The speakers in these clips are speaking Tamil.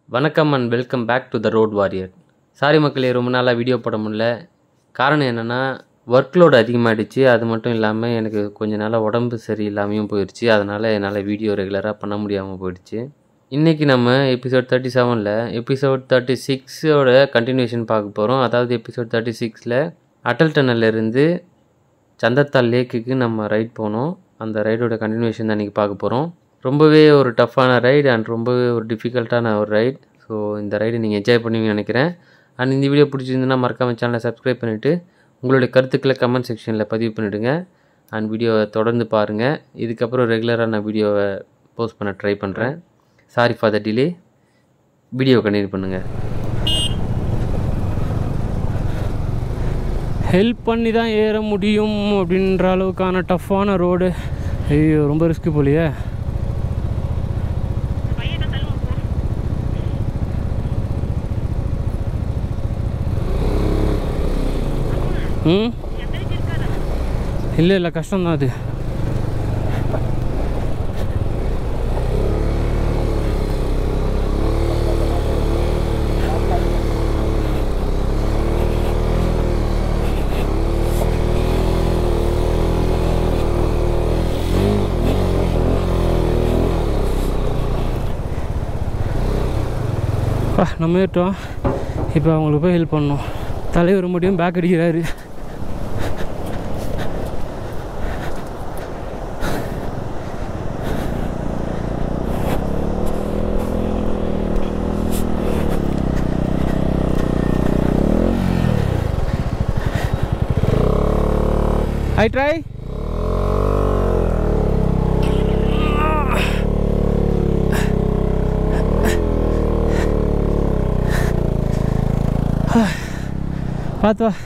வணக்கம் and welcome back to the road warrior. Sorry மக்களே, ரொம்ப நாளாக வீடியோ போட முடியல. காரணம் என்னென்னா, ஒர்க் லோடு அதிகமாகிடுச்சு. அது மட்டும் இல்லாமல் எனக்கு கொஞ்ச நாளாக உடம்பு சரியில்லாமையும் போயிடுச்சு. அதனால் என்னால் வீடியோ ரெகுலராக பண்ண முடியாமல் போயிடுச்சு. இன்றைக்கி நம்ம எபிசோட் 37ல் எபிசோட் 36ஓட கண்டினியூஷன் பார்க்க போகிறோம். அதாவது எபிசோட் 36ல் அட்டல் டனல்லேருந்து சந்தத்தால் லேக்குக்கு நம்ம ரைட் போனோம். அந்த ரைடோட கண்டினியூஷன் தான் இன்றைக்கி பார்க்க போகிறோம். ரொம்பவே ஒரு டஃப்பான ரைடு அண்ட் ரொம்பவே ஒரு டிஃபிகல்ட்டான ஒரு ரைடு. ஸோ இந்த ரைடு நீங்கள் என்ஜாய் பண்ணுவீங்கன்னு நினைக்கிறேன். அண்ட் இந்த வீடியோ பிடிச்சிருந்துன்னா மறக்காம சேனலை சப்ஸ்கிரைப் பண்ணிவிட்டு உங்களுடைய கருத்துக்களை கமெண்ட் செக்ஷனில் பதிவு பண்ணிவிடுங்க. அண்ட் வீடியோவை தொடர்ந்து பாருங்கள். இதுக்கப்புறம் ரெகுலராக நான் வீடியோவை போஸ்ட் பண்ண ட்ரை பண்ணுறேன். Sorry for the delay. Video continue பண்ணுங்கள். ஹெல்ப் பண்ணி தான் ஏற முடியும் அப்படின்ற அளவுக்கான டஃப்பான ரோடு. ஐயோ, ரொம்ப ரிஸ்க்கு போலியே. இல்லை இல்லை, கஷ்டம்தான் அது. நம்ம ஏற்றோம். இப்போ அவங்களுக்கு போய் ஹெல்ப் பண்ணணும். தலைவர் மட்டும் பேக் அடிக்கிறாரு. I try. பார்த்து வா.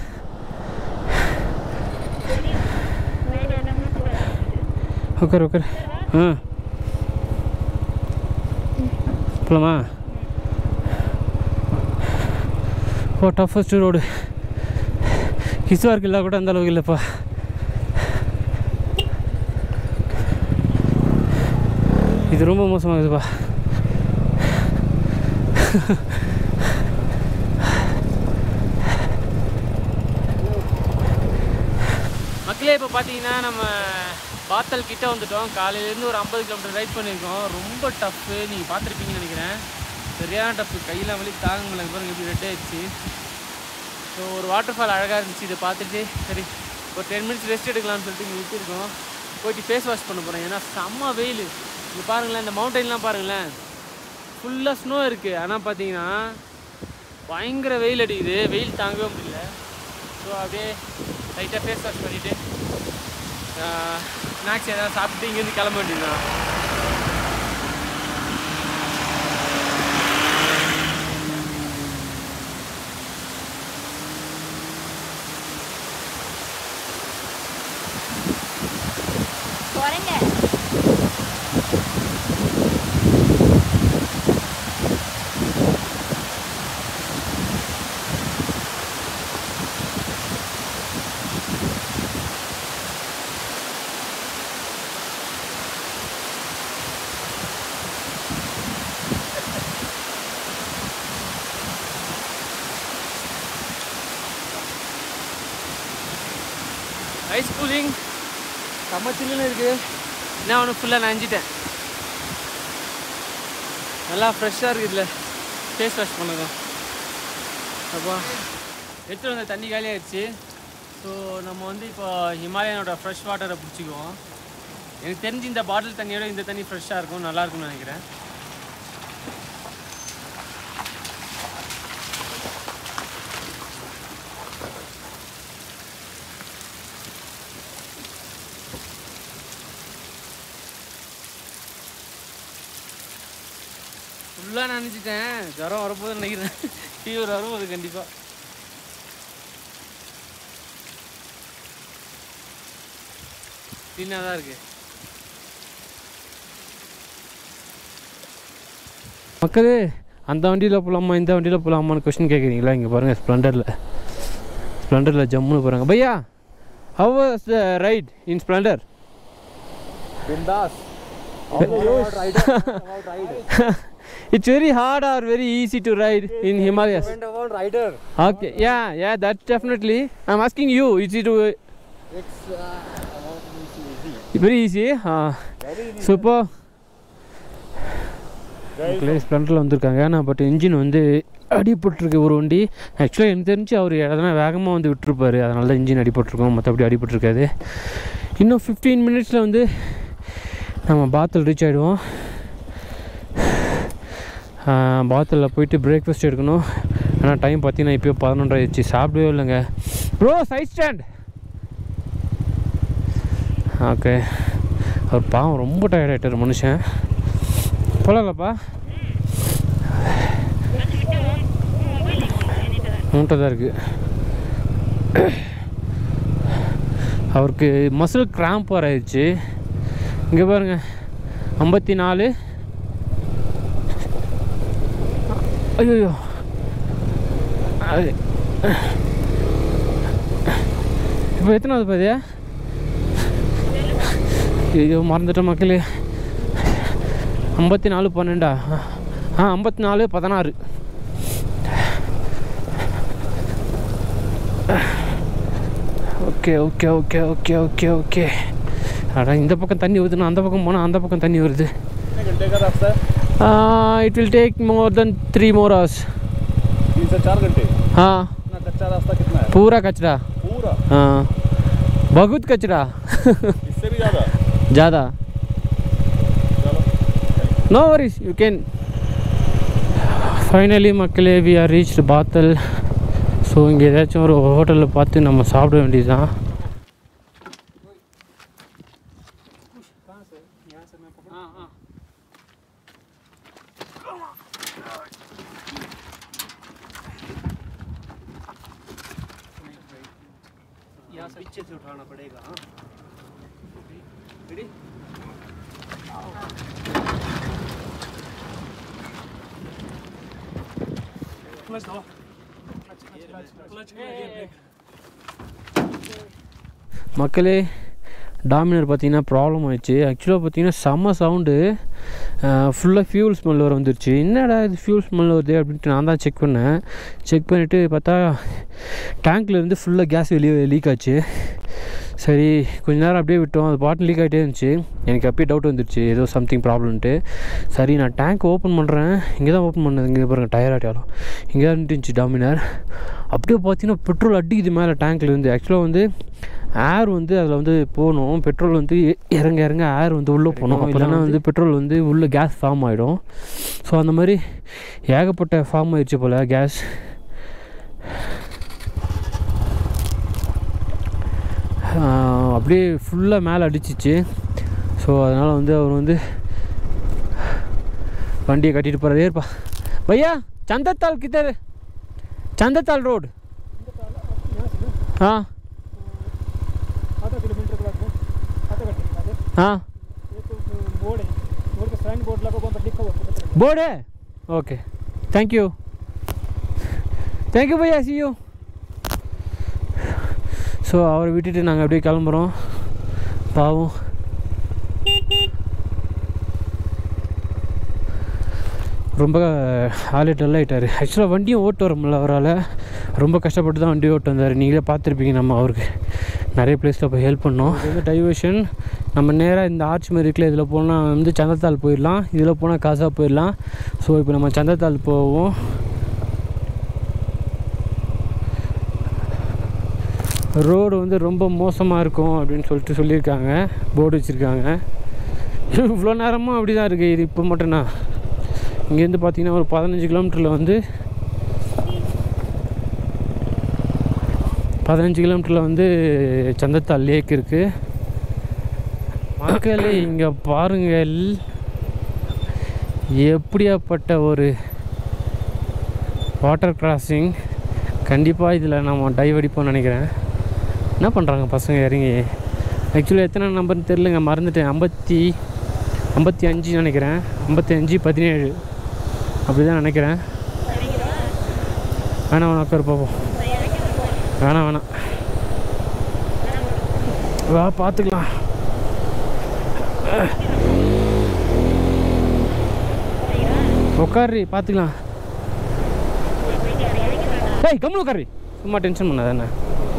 உட்கார் உட்கார். போலாமா? ஓ, டஃபஸ்ட் ரோடு. கிஸ்வார்க்கு இல்லை கூட அந்த அளவுக்கு இல்லைப்பா. இது ரொம்ப மோசமாகுதுப்பா. மக்களே, இப்போ பார்த்தீங்கன்னா நம்ம பாத்தல் கிட்டே வந்துட்டோம். காலையிலேருந்து ஒரு 50 கிலோமீட்டர் ரைட் பண்ணியிருக்கோம். ரொம்ப டஃப்பு. நீங்கள் பார்த்துருப்பீங்கன்னு நினைக்கிறேன். சரியான டஃப்பு. கையெல்லாம் வலி தாங்க முடியல. பாருங்க எப்படி ரெட் ஆயிடுச்சு. ஸோ ஒரு வாட்டர் ஃபால் அழகாக இருந்துச்சு. இதை பார்த்துட்டு சரி ஒரு 10 மினிட்ஸ் ரெஸ்ட் எடுக்கலாம்னு சொல்லிட்டு இங்கே விட்டுருக்கோம். போயிட்டு ஃபேஸ் வாஷ் பண்ண போகிறேன். ஏன்னா செம்ம வெயில். இங்கே பாருங்களேன், இந்த மவுண்டெயின்லாம் பாருங்களேன், ஃபுல்லாக ஸ்னோ இருக்குது. ஆனால் பார்த்தீங்கன்னா பயங்கர வெயில் அடிக்குது. வெயில் தாங்கவே முடியல. ஸோ அப்படியே லைட்டாக ஃபேஸ் வாஷ் பண்ணிவிட்டு ஸ்நாக்ஸ் ஏதாவது சாப்பிட்டு இங்கேருந்து கிளம்ப வேண்டியதுதான். ஐஸ் கூலிங் செம்ம சில்லுன்னு இருக்குது. என்ன ஒன்று ஃபுல்லாக நனைஞ்சிட்டேன். நல்லா ஃப்ரெஷ்ஷாக இருக்குது. இதில் ஃபேஸ் வாஷ் பண்ணதும் அப்போ எடுத்துகிட்டு வந்த தண்ணி காலியாகிடுச்சு. ஸோ நம்ம இப்போ ஹிமாலயனோட ஃப்ரெஷ் வாட்டரை பிடிச்சிக்குவோம். எனக்கு தெரிஞ்சு இந்த பாட்டில் தண்ணியோட இந்த தண்ணி ஃப்ரெஷ்ஷாக இருக்கும், நல்லாயிருக்கும்னு நினைக்கிறேன். ஃபுல்லாக நினச்சிட்டேன். ஜுரம் வரப்போது நினைக்கிறேன். ஃபீவர் வரும் அது கண்டிப்பாக. தின்னாக தான் இருக்குது. மக்களே, அந்த வண்டியில் போகலாமா இந்த வண்டியில் போகலாமான்னு கொஸ்டின் கேட்குறீங்களா? இங்கே பாருங்கள், ஸ்ப்ளெண்டரில் ஜம்முன்னு போகிறாங்க. பையா, how was the ride in Splendor? Bindas. About ride. It's very hard or very easy to ride in Himalayas? Depend upon rider. Okay, yeah, that's definitely. I'm asking you, is it It's easy. very easy? Very easy. Super. ஸ்ப்ளெண்டரில் வந்திருக்காங்க. ஆனால் பட் இன்ஜின் வந்து அடிபட்டிருக்கு ஒரு வண்டி. ஆக்சுவலாக எனக்கு தெரிஞ்சு அவர் எதனா வேகமாக வந்து விட்டுருப்பார், அதனால தான் இன்ஜின் அடிபட்டிருக்கோம், மற்றபடி அடிபட்டிருக்காது. இன்னும் 15 மினிட்ஸில் வந்து நம்ம பாத்தல் ரீச் ஆகிடுவோம். பாத்தலில் போயிட்டு பிரேக்ஃபாஸ்ட் எடுக்கணும். ஆனால் டைம் பார்த்தீங்கன்னா இப்போயோ 11:30 ஆயிடுச்சு. சாப்பிடவே இல்லைங்க. Bro side stand. ஓகே, அவர் பாவம் ரொம்ப டயர்ட் ஆகிட்டார் மனுஷன். போகலாம்லப்பா? மூட்டை தான் இருக்குது. அவருக்கு மசில் கிராம்ப் வர ஆயிடுச்சு. இங்கே பாருங்க 54. ஐயோ இப்போ எத்தனாவது பாதியா? ஐயோ மறந்துட்டேன் மக்களே. 54:12. 54:16. Okay okay okay okay okay okay. அடா இந்த பக்கம் தண்ணி வருதுன்னா அந்த பக்கம் போனால் அந்த பக்கம் தண்ணி வருது. It will take more than 3 more hours. 3 से 4 घंटे. हाँ. इतना कच्चा रास्ता कितना है? पूरा कचरा. पूरा? हाँ, बहुत कचरा. इससे भी ज़्यादा? ज़्यादा. No worries, you can. Finally மக்களே, we are reached Batal. So இங்கே ஏதாச்சும் ஒரு ஹோட்டலில் பார்த்து நம்ம சாப்பிட வேண்டியது தான். यहाँ से पीछे से उठाना पड़ेगा. रेडी? क्लच दो. மக்களே, டாமினர் பார்த்தீங்கன்னா ப்ராப்ளம் ஆயிடுச்சு. ஆக்சுவலாக பார்த்தீங்கன்னா செம்ம சவுண்டு, ஃபுல்லாக ஃபியூல் ஸ்மெல் வர வந்துருச்சு. என்னடா இது ஃபியூல் ஸ்மெல் வருது அப்படின்ட்டு நான் தான் செக் பண்ணேன். செக் பண்ணிவிட்டு பார்த்தா டேங்க்லேருந்து ஃபுல்லாக கேஸ் வெளியே லீக் ஆச்சு. சரி கொஞ்ச நேரம் அப்படியே விட்டோம், அது பாட்டு லீக் ஆகிட்டே இருந்துச்சு. எனக்கு அப்பயே டவுட் வந்துருச்சு ஏதோ சம்திங் ப்ராப்ளம்ன்ட்டு. சரி நான் டேங்க் ஓப்பன் பண்ணுறேன். இங்கே தான் ஓப்பன் பண்ணது. இங்கே பாருங்கள் டயர் ஆட்டாலும் இங்கே தான் இருந்துச்சு டாமினர். அப்படியே பார்த்தீங்கன்னா பெட்ரோல் அடிக்குது மேலே டேங்க்லேருந்து. ஆக்சுவலாக வந்து ஏர் வந்து அதில் வந்து போகணும். பெட்ரோல் வந்து இறங்க இறங்க ஏர் வந்து உள்ளே போகணும். அப்போதானே வந்து பெட்ரோல் வந்து உள்ளே கேஸ் ஃபார்ம் ஆகிடும். ஸோ அந்த மாதிரி ஏகப்பட்ட ஃபார்ம் ஆகிடுச்சு போல் கேஸ். அப்படியே ஃபுல்லாக மேலே அடிச்சிச்சு. ஸோ அதனால் வந்து அவர் வந்து வண்டியை கட்டிட்டு போகிறாரே இருப்பா. பையா चंदताल किधर है? चंदताल रोड. हाँ आधा किलोमीटर के बाद आधा घंटे के बाद हाँ एक बोर्ड है, बोर्ड के साइन बोर्ड लगा वहाँ पर लिखा हुआ है. बोर्ड है. ओके थैंक यू भैया, सी यू. ஸோ அவரை விட்டுட்டு நாங்கள் அப்படியே கிளம்புறோம். பாவம் ரொம்ப ஆளே டல் ஆகிட்டார். ஆக்சுவலாக வண்டியும் ஓட்டு வர முடியல அவரால். ரொம்ப கஷ்டப்பட்டு தான் வண்டி ஓட்டு வந்தார். நீங்களே பார்த்துருப்பீங்க. நம்ம அவருக்கு நிறைய பிளேஸில் போய் ஹெல்ப் பண்ணோம். இது வந்து டைவர்ஷன். நம்ம நேராக இந்த ஆர்ச் மாரி இருக்குல்ல, இதில் போனால் வந்து சந்தத்தால் போயிடலாம், இதில் போனால் காசா போயிடலாம். ஸோ இப்போ நம்ம சந்தத்தால் போவோம். ரோடு வந்து ரொம்ப மோசமாக இருக்கும் அப்படின்னு சொல்லியிருக்காங்க, போர்டு வச்சுருக்காங்க. இவ்வளோ நேரமும் அப்படி தான் இருக்குது. இது இப்போ மட்டும்னா இங்கேருந்து பார்த்தீங்கன்னா ஒரு 15 கிலோமீட்டரில் வந்து 15 கிலோமீட்டரில் வந்து சந்தத்தால் லேக் இருக்குது. மக்களே இங்கே பாருங்கள் எப்படியாப்பட்ட ஒரு வாட்டர் கிராசிங். கண்டிப்பாக இதில் நம்ம டைவ் அடிப்போம்னு நினைக்கிறேன். என்ன பண்ணுறாங்க பசங்க இறங்கி? ஆக்சுவலாக எத்தனை நம்பர்னு தெரிலங்க, மறந்துட்டேன். 55 நினைக்கிறேன். 55 17 அப்படி தான் நினைக்கிறேன். வேணாம் உட்கார் பார்ப்போம். வேணாம் வா பார்த்துக்கலாம். உட்காரு பார்த்துக்கலாம். ஏய் கம்முனு உட்காரு, சும்மா டென்ஷன் பண்ணாத என்ன.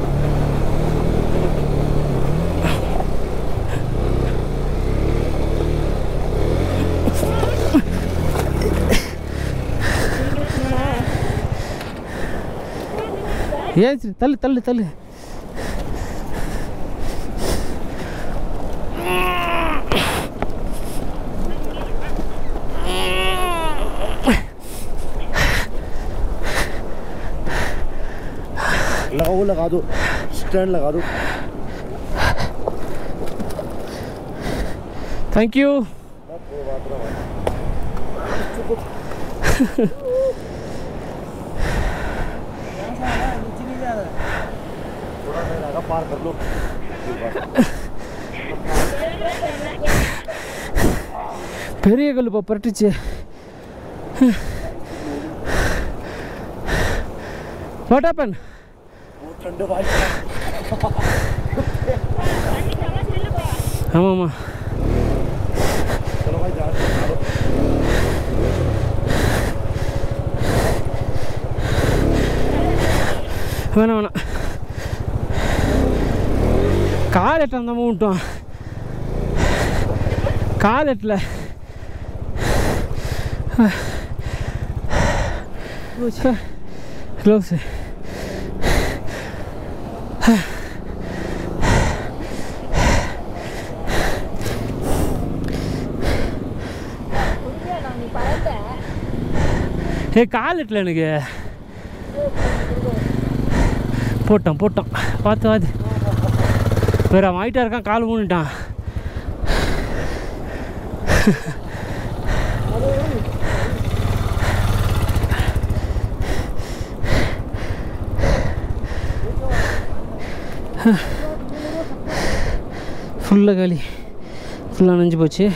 ஏன் சரி தள்ளு தள்ளு தள்ளு. लगा दो स्टैंड लगा दो. Thank you. पार कर लो. பெரிய கல் பரட்டுச்சு. What happened? ठंडे भाई. ஆமாம் ஆமாம். चलो भाई जा. வேணாம் வேணாம், கால் எட்ட அந்த விட்டோம். கால் எட்டல. க்ளோஸு. கால் எட்டல எனக்கு. போட்டோம் போட்டோம், பார்த்து வாது. வேற அவன் ஆகிட்டா இருக்கான், கால் ஊனிட்டான். ஃபுல்லாக காலி, ஃபுல்லாக நனைஞ்சு போச்சு.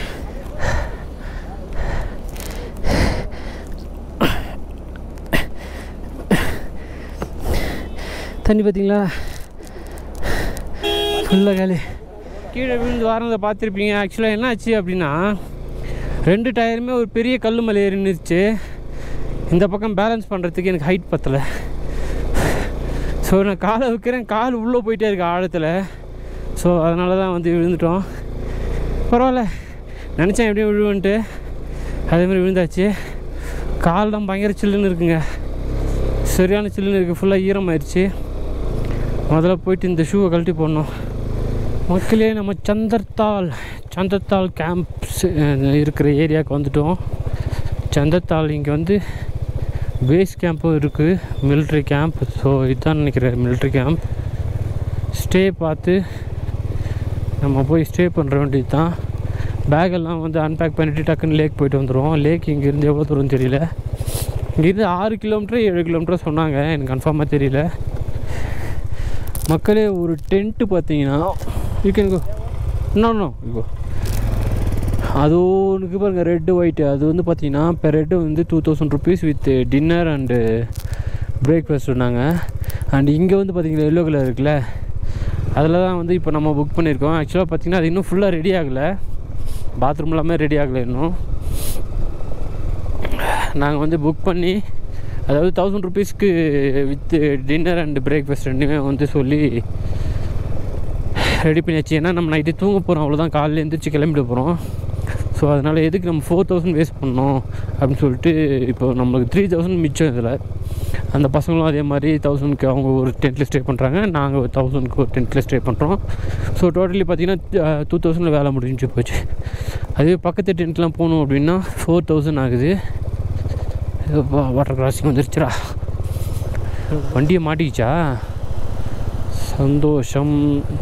தண்ணி பார்த்தீங்களா, ஃபுல்லாக காலி. கீழே விழுந்து வரதை பார்த்துருப்பீங்க. ஆக்சுவலாக என்ன ஆச்சு அப்படின்னா, 2 டயருமே ஒரு பெரிய கல் மேலே ஏறி நின்றுச்சு. இந்த பக்கம் பேலன்ஸ் பண்ணுறதுக்கு எனக்கு ஹைட் பத்தலை. ஸோ நான் காலை வைக்கிறேன், கால் உள்ளே போயிட்டே இருக்கு ஆழத்தில். ஸோ அதனால தான் வந்து விழுந்துட்டோம். பரவாயில்ல, நினச்சேன் எப்படியும் விழுவுன்ட்டு, அதேமாதிரி விழுந்தாச்சு. கால் தான் பயங்கர சில்லுன்னு இருக்குங்க, சரியான சில்லுன்னு இருக்குது. ஃபுல்லாக ஈரமாயிடுச்சு. முதல்ல போயிட்டு இந்த ஷூவை கழட்டி போடணும். மக்களே, நம்ம சந்தத்தால் கேம்ப்ஸ் இருக்கிற ஏரியாவுக்கு வந்துட்டோம். சந்தத்தால் இங்கே வந்து பேஸ் கேம்பும் இருக்குது, மிலிட்ரி கேம்ப். ஸோ இதுதான் நினைக்கிறேன் மிலிட்ரி கேம்ப். ஸ்டே பார்த்து நம்ம போய் ஸ்டே பண்ணுற வேண்டியது தான். பேக்கெல்லாம் வந்து அன்பேக் பண்ணிவிட்டு டக்குன்னு லேக் போயிட்டு வந்துடுவோம். லேக் இங்கேருந்து எவ்வளோ தூரம் தெரியல. இங்கேருந்து 6 கிலோமீட்டர் 7 கிலோமீட்டர் சொன்னாங்க, எனக்கு கன்ஃபார்மாக தெரியல. மக்களே, ஒரு டென்ட்டு பார்த்தீங்கன்னா இருக்கோ இன்னும் இப்போ அது ஒன்றுக்கு பாருங்கள், ரெட்டு ஒயிட்டு. அது வந்து பார்த்தீங்கன்னா பெர் ரெட்டு வந்து 2000 rupees with dinner and breakfast சொன்னாங்க. அண்ட் இங்கே வந்து பார்த்தீங்கன்னா எல்லோ கலர் இருக்குல்ல, அதில் தான் வந்து இப்போ நம்ம புக் பண்ணியிருக்கோம். ஆக்சுவலாக பார்த்தீங்கன்னா அது இன்னும் ஃபுல்லாக ரெடி ஆகலை, பாத்ரூம் எல்லாமே ரெடி ஆகலை இன்னும். நாங்கள் வந்து புக் பண்ணி, அதாவது 1000 rupeesக்கு வித் டின்னர் அண்டு பிரேக்ஃபாஸ்ட் ரெண்டுமே வந்து சொல்லி ரெடி பண்ணியாச்சு. ஏன்னா நம்ம நைட்டு தூங்க போகிறோம், அவ்வளோதான். காலையில் எழுந்திரிச்சு கிளம்பிட போகிறோம். ஸோ அதனால் எதுக்கு நம்ம 4000 வேஸ்ட் பண்ணோம் அப்படின்னு சொல்லிட்டு இப்போ நம்மளுக்கு 3000 மிச்சம். இதில் அந்த பசங்களும் அதே மாதிரி 1000க்கு அவங்க ஒரு டென்ட்டில் ஸ்டே பண்ணுறாங்க, நாங்கள் 1000க்கு ஒரு டென்ட்டில் ஸ்டே பண்ணுறோம். ஸோ டோட்டலி பார்த்திங்கன்னா 2000 வேலை முடிஞ்சு போச்சு. அதே பக்கத்து டென்ட்லாம் போகணும் அப்படின்னா 4000 ஆகுது. வாட்டர் கிராசிங் வந்துருச்சுடா, வண்டியை மாட்டிக்கிச்சா, சந்தோஷம்.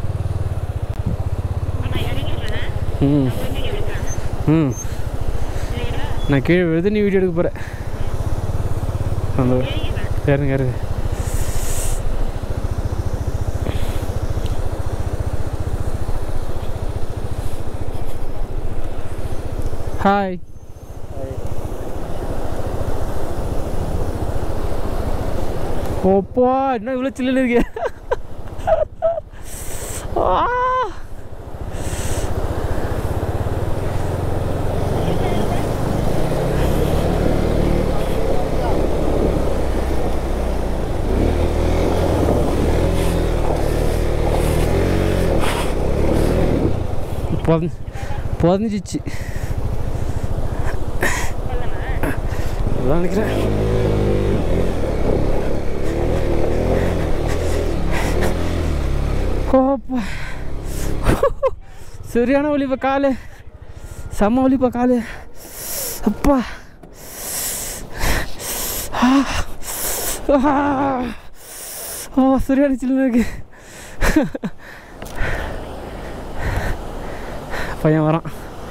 நான் கீழே விழுது, நீ வீடியோ எடுக்க போகிறேன். சந்தோஷம். யாருங்க யாரு? ஹாய். ஓப்பா, என்ன இவ்வளோ சில்லுன்னு இருக்கு. புதஞ்சிச்சு நினைக்கிறேன். ஓப்பா சரியான வலிப்பா காலு, செம்ம வலிப்பா காலு. அப்பா ஓ சரியான சில்லுன்னு இருக்கு. பையன் வரான்.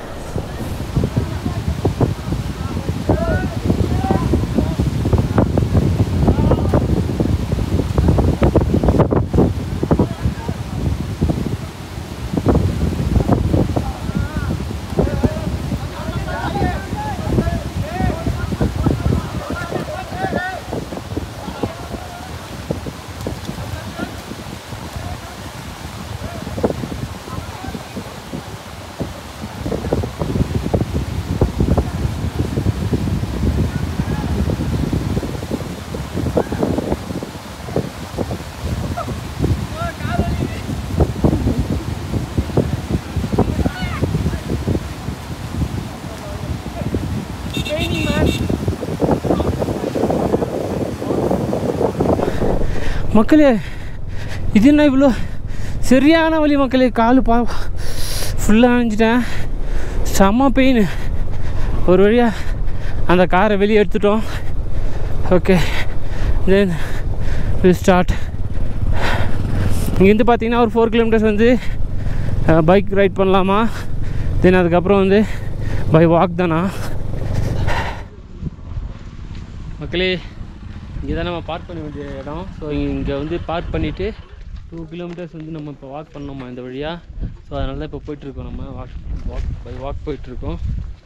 மக்களே இது என்ன இவ்வளோ சரியான வலி மக்களே, காலு ஃபுல்லாக அணைஞ்சிட்டேன், செம்ம பெயின். ஒரு வழியாக அந்த காரை வெளியே எடுத்துட்டோம். Okay then will start. இங்கேருந்து பார்த்தீங்கன்னா ஒரு 4 கிலோமீட்டர்ஸ் வந்து பைக் ரைட் பண்ணலாமா, தென் அதுக்கப்புறம் வந்து பை வாக் தானா. மக்களே இங்கே தான் நம்ம பார்க் பண்ண வேண்டிய இடம். ஸோ இங்கே வந்து பார்க் பண்ணிவிட்டு 2 கிலோமீட்டர்ஸ் வந்து நம்ம இப்போ வாக் பண்ணோமா இந்த வழியாக. ஸோ அதனால தான் இப்போ போயிட்டுருக்கோம், நம்ம வாக் போயிட்டுருக்கோம்.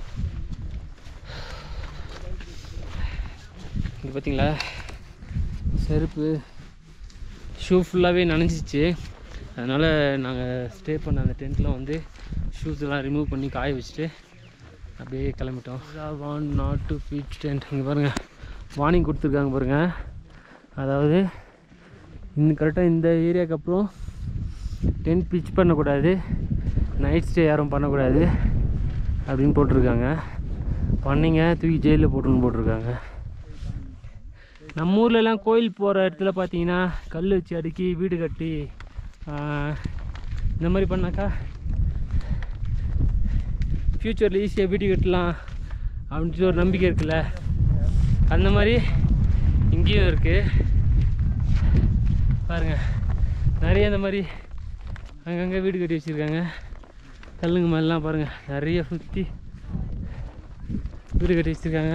இங்கே பார்த்தீங்களா செருப்பு ஷூ ஃபுல்லாகவே நனைஞ்சிச்சு. அதனால் நாங்கள் ஸ்டே பண்ண அந்த டென்ட்டில் வந்து ஷூஸ் எல்லாம் ரிமூவ் பண்ணி காய வச்சுட்டு அப்படியே கிளம்பிட்டோம். Warn not to pitch tent. இங்கே பாருங்கள் வார்னிங் கொடுத்துருக்காங்க பாருங்கள். அதாவது கரெக்டாக இந்த ஏரியாவுக்கு அப்புறம் டென்ட் பிட்ச் பண்ணக்கூடாது, நைட் ஸ்டே யாரும் பண்ணக்கூடாது அப்படின்னு போட்டிருக்காங்க. பண்ணிங்க தூக்கி ஜெயிலில் போட்டுருக்காங்க. நம்ம ஊர்லலாம் கோயில் போகிற இடத்துல பார்த்தீங்கன்னா கல் வச்சு அடுக்கி வீடு கட்டி இந்த மாதிரி பண்ணாக்கா ஃப்யூச்சரில் ஈஸியாக வீடு கட்டலாம் அப்படின்ட்டு ஒரு நம்பிக்கை இருக்குல்ல, அந்த மாதிரி இங்கேயும் இருக்குது. பாருங்கள் நிறைய இந்த மாதிரி அங்கங்கே வீடு கட்டி வச்சுருக்காங்க. கல்லுங்க மேலாம் பாருங்கள் நிறைய சுற்றி வீடு கட்டி வச்சுருக்காங்க.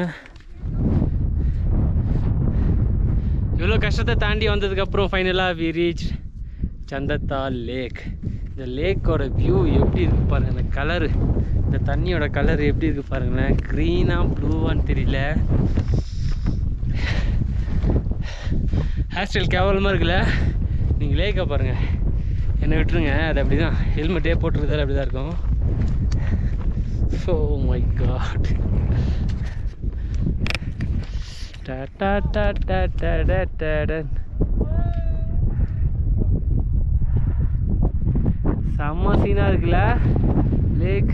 இவ்வளோ கஷ்டத்தை தாண்டி வந்ததுக்கப்புறம் ஃபைனலாக வி ரீச் சந்தத்தால் லேக். இந்த லேக்கோட வியூ எப்படி இருக்குது பாருங்கள், அந்த கலரு, இந்த தண்ணியோட கலர் எப்படி இருக்குது பாருங்களேன். க்ரீனாக ப்ளூவான்னு தெரியல. ஹேர் ஸ்டைல் கேவலமாக இருக்குல்ல. நீங்கள் லேக்கை பாருங்கள், என்னை விட்டுருங்க, அது அப்படி தான், ஹெல்மெட்டே போட்டுருந்தாலும் அப்படி தான் இருக்கும். Oh my god. செம்ம சீனாக இருக்குல்ல லேக்.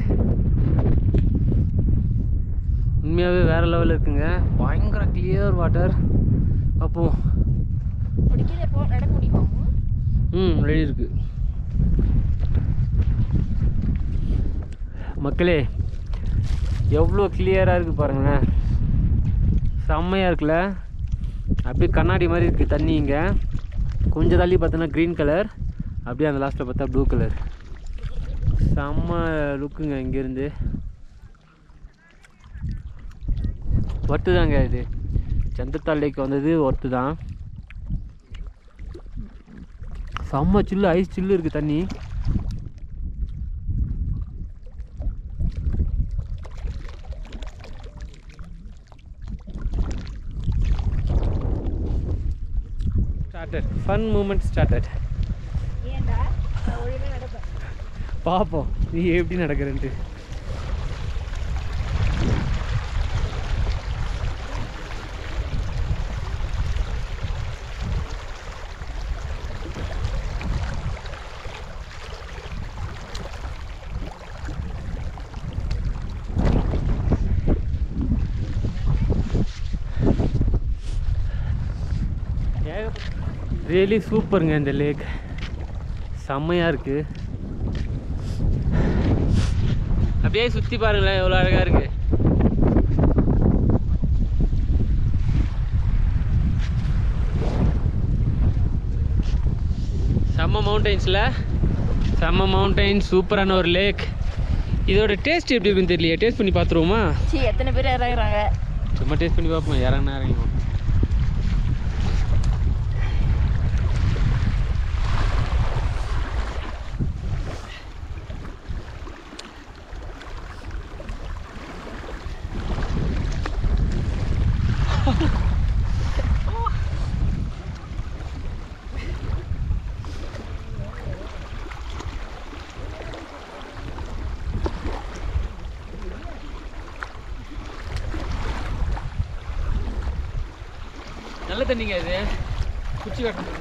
உண்மையாகவே வேறு லெவலில் இருக்குங்க, பயங்கர கிளியர் வாட்டர். அப்போ ரெடி இருக்கு. மக்களே எவ்வளோ கிளியராக இருக்குது பாருங்களேன், செம்மையாக இருக்குல்ல. அப்படியே கண்ணாடி மாதிரி இருக்குது தண்ணி. இங்கே கொஞ்சம் தள்ளி பார்த்தோன்னா க்ரீன் கலர், அப்படியே அந்த லாஸ்ட்டில் பார்த்தா ப்ளூ கலர். செம்ம லுக்குங்க. இங்கேருந்து ஒர்த்து தாங்க, இது சந்தத்தால் லேக் வந்தது ஒர்த்து தான். செம்ம சில்லு, ஐஸ் சில்லு இருக்குது தண்ணி. Fun moment started. பார்ப்போம் நீ எப்படி நடக்கிறன்ட்டு. ரியலி சூப்பருங்க இந்த லேக், செம்மையாக இருக்குது. அப்படியே சுற்றி பாருங்களேன் எவ்வளோ அழகாக இருக்குது. செம்ம மவுண்டெயின்ஸில், செம்ம மவுண்டெயின், சூப்பரான ஒரு லேக். இதோட டேஸ்ட் எப்படி இருக்குன்னு தெரியலையே, டேஸ்ட் பண்ணி பார்த்துருவோமா? எத்தனை பேர் இறங்குறாங்க? சும்மா டேஸ்ட் பண்ணி பார்ப்போம், இறங்கினா இறங்கிப்போம். நல்ல தண்ணிங்க இது, குச்சி காட்டுங்க.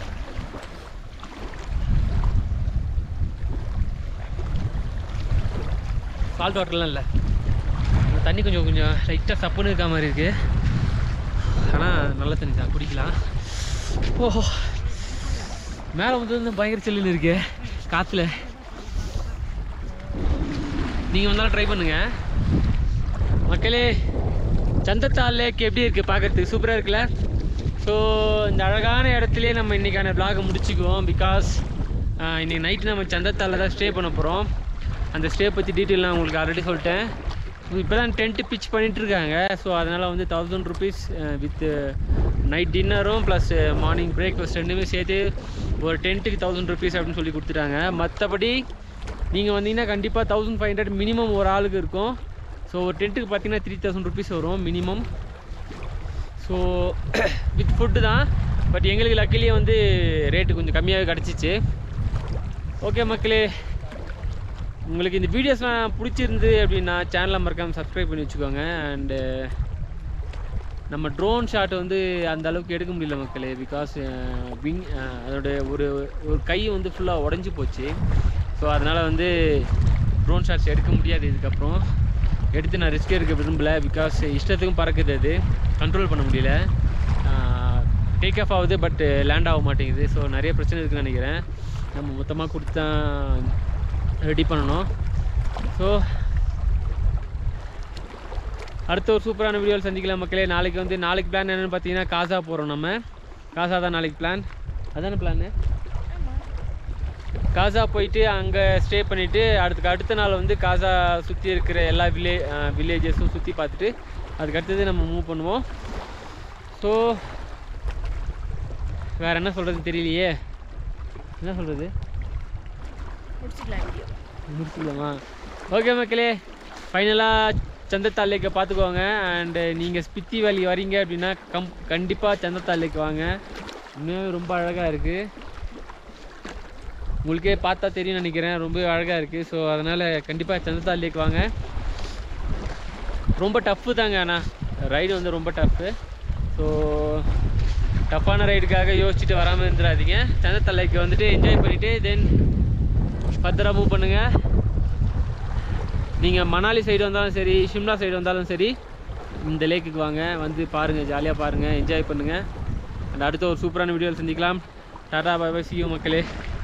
சால்ட் வாட்டர்லாம் இல்லை, தண்ணி கொஞ்சம் கொஞ்சம் லைட்டாக சப்புன்னு இருக்க மாதிரி இருக்குது. ஆனால் நல்ல தண்ணி தான், குடிக்கலாம். ஓ, மேலே வந்து பயங்கர சில்லுன்னு இருக்கு காற்றுல. நீங்கள் வந்தாலும் ட்ரை பண்ணுங்கள் மக்களே. சந்தத்தால் லேக் எப்படி இருக்குது பார்க்குறதுக்கு? சூப்பராக இருக்குல்ல? ஸோ இந்த அழகான இடத்துலையே நம்ம இன்றைக்கான vlog முடிச்சுக்குவோம். பிகாஸ் இன்றைக்கி நைட்டு நம்ம சந்தத்தால் தான் ஸ்டே பண்ண போகிறோம். அந்த ஸ்டே பற்றி டீட்டெயில் நான் உங்களுக்கு ஆல்ரெடி சொல்லிட்டேன். இப்போ தான் டென்ட்டு பிச் பண்ணிகிட்ருக்காங்க. ஸோ அதனால் வந்து 1000 rupees வித் நைட் டின்னரும் ப்ளஸ் மார்னிங் பிரேக்ஃபாஸ்ட் ரெண்டுமே சேர்த்து ஒரு டென்ட்டுக்கு 1000 rupees அப்படின்னு சொல்லி கொடுத்துட்டாங்க. மற்றபடி நீங்கள் வந்தீங்கன்னா கண்டிப்பாக 1500 மினிமம் ஒரு ஆளுக்கு இருக்கும். ஸோ ஒரு டென்ட்டுக்கு பார்த்தீங்கன்னா 3000 rupees வரும் மினிமம். ஸோ வித் ஃபுட்டு தான். பட் எங்களுக்கு லக்கிலேயே வந்து ரேட்டு கொஞ்சம் கம்மியாகவே கிடச்சிச்சு. ஓகே மக்களே, உங்களுக்கு இந்த வீடியோஸ்லாம் பிடிச்சிருந்து அப்படின்னா சேனலை மறக்காமல் சப்ஸ்கிரைப் பண்ணி வச்சுக்கோங்க. அண்டு நம்ம ட்ரோன் ஷாட் வந்து அந்த அளவுக்கு எடுக்க முடியல மக்களே. பிகாஸ் அதோட ஒரு கை வந்து ஃபுல்லாக உடஞ்சி போச்சு. ஸோ அதனால் வந்து ட்ரோன் ஷாட்ஸ் எடுக்க முடியாது. இதுக்கப்புறம் எடுத்து நான் ரிஸ்க் எடுக்க விரும்பலை. பிகாஸ் இஷ்டத்துக்கும் பறக்குது, அது கண்ட்ரோல் பண்ண முடியல. டேக் ஆஃப் ஆகுது பட் லேண்ட் ஆக மாட்டேங்குது. ஸோ நிறைய பிரச்சனை இருக்குதுன்னு நினைக்கிறேன். நம்ம மொத்தமாக கொடுத்து தான் ரெடி பண்ணணும். ஸோ அடுத்த ஒரு சூப்பரான வீடியோவில் சந்திக்கலாம் மக்களே. நாளைக்கு பிளான் என்னென்னு பார்த்தீங்கன்னா காசா போகிறோம். நம்ம காசா தான் நாளைக்கு பிளான். அதான பிளான்னு. காசா போயிட்டு அங்கே ஸ்டே பண்ணிவிட்டு அடுத்த நாள் வந்து காசா சுற்றி இருக்கிற எல்லா வில்லேஜஸும் சுற்றி பார்த்துட்டு அதுக்கு அடுத்தது நம்ம மூவ் பண்ணுவோம். ஸோ வேறு என்ன சொல்கிறதுன்னு தெரியலையே. என்ன சொல்கிறது? முடிச்சுக்கலாமா? ஓகே மக்களே, ஃபைனலாக சந்தத்தால் லேக்கை பார்த்துக்கோங்க. அண்டு நீங்கள் ஸ்பித்தி வேலி வரீங்க அப்படின்னா கண்டிப்பாக சந்தத்தால் லேக் வாங்க. இன்னும் ரொம்ப அழகாக இருக்குது. உங்களுக்கே பார்த்தா தெரியும் நினைக்கிறேன், ரொம்ப அழகாக இருக்குது. ஸோ அதனால் கண்டிப்பாக சந்தத்தால் லேக் வாங்க. ரொம்ப டஃப்பு தாங்க, ஆனால் ரைடு வந்து ரொம்ப டஃப்பு. ஸோ டஃப்பான ரைடுக்காக யோசிச்சுட்டு வராமல் இருந்துடாதீங்க. சந்தத்தால் லேக்கு வந்துட்டு என்ஜாய் பண்ணிவிட்டு தென் ஃபர்தராக மூவ் பண்ணுங்கள். நீங்கள் மணாலி சைடு வந்தாலும் சரி, ஷிம்லா சைடு வந்தாலும் சரி, இந்த லேக்குக்கு வாங்க. வந்து பாருங்கள், ஜாலியாக பாருங்கள், என்ஜாய் பண்ணுங்கள். அண்ட் அடுத்த ஒரு சூப்பரான வீடியோவில் சந்திக்கலாம். Tata bye bye, see you மக்களே.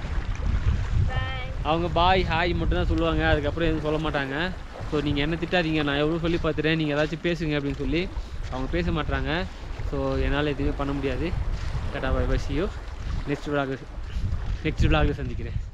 அவங்க பாய் ஹாய் மட்டும்தான் சொல்லுவாங்க, அதுக்கப்புறம் எதுவும் சொல்ல மாட்டாங்க. ஸோ நீங்கள் என்ன திட்டாதீங்க, நான் எவ்வளோ சொல்லி பார்த்துட்டேன், நீங்கள் ஏதாச்சும் பேசுங்க அப்படின்னு சொல்லி. அவங்க பேச மாட்டாங்க. ஸோ என்னால் எதுவுமே பண்ண முடியாது. Tata bye bye, see you. Next vlog சந்திக்கிறேன்.